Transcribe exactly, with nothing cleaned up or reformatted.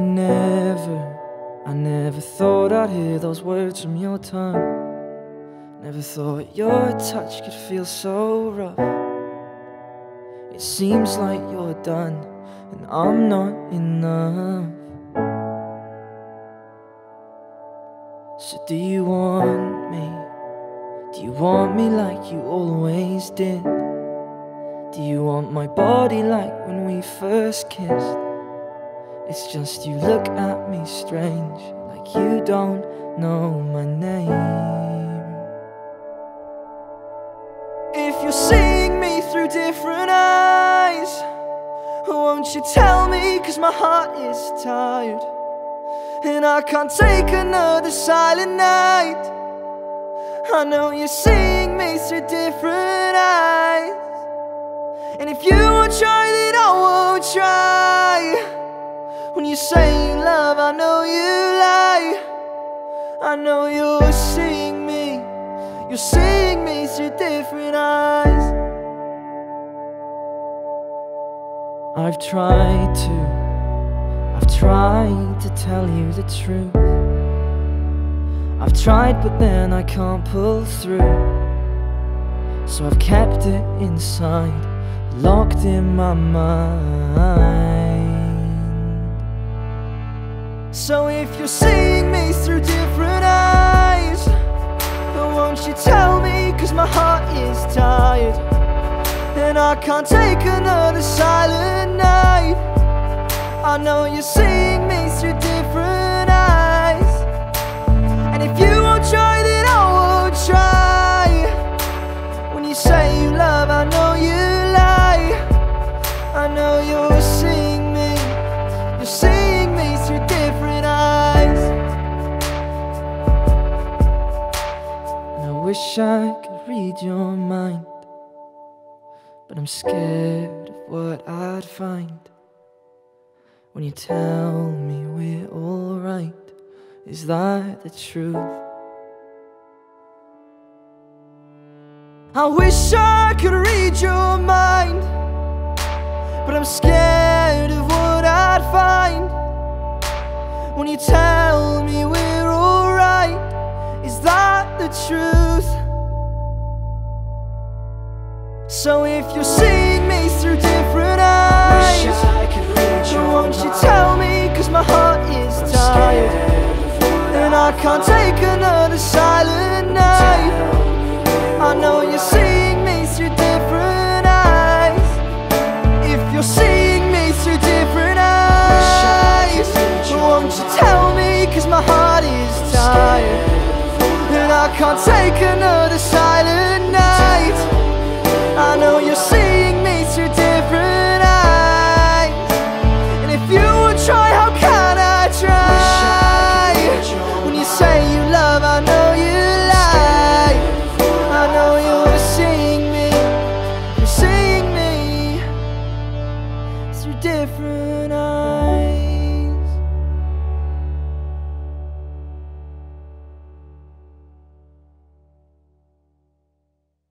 never, I never thought I'd hear those words from your tongue. Never thought your touch could feel so rough. It seems like you're done and I'm not enough. So do you want me? Do you want me like you always did? Do you want my body like when we first kissed? It's just you look at me strange, like you don't know my name. If you're seeing me through different eyes, won't you tell me, cause my heart is tired and I can't take another silent night. I know you're seeing me through different eyes, and if you won't try, then I won't try. When you say you love, I know you lie. I know you're seeing me, you're seeing me through different eyes. I've tried to, I've tried to tell you the truth. I've tried, but then I can't pull through. So I've kept it inside, locked in my mind. So if you're seeing me through different eyes, then won't you tell me, cause my heart is tired and I can't take another silent night. I know you're seeing me through different eyes, and if you won't try, then I won't try. When you say you love, I know you lie. I know you're seeing me, you're seeing me through different eyes. And I wish I could read your mind, but I'm scared of what I'd find when you tell me we're alright. Is that the truth? I wish I could read your mind, but I'm scared of what I'd find when you tell me we're alright. Is that the truth? So if you're seeing me through different eyes, wish I could read your won't you tell me, cause my heart is I'm tired and I can't take another silent night. I know you're seeing me through different eyes. If you're seeing me through different eyes, won't you tell me, cause my heart is tired and I can't take another silent night. I know you're seeing